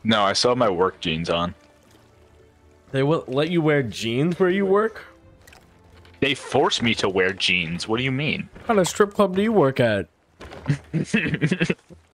No, I still have my work jeans on. They will let you wear jeans where you work? They force me to wear jeans. What do you mean? What kind of strip club do you work at?